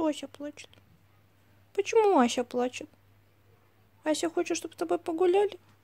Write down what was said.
Ася плачет? Почему Ася плачет? Ася хочет, чтобы с тобой погуляли?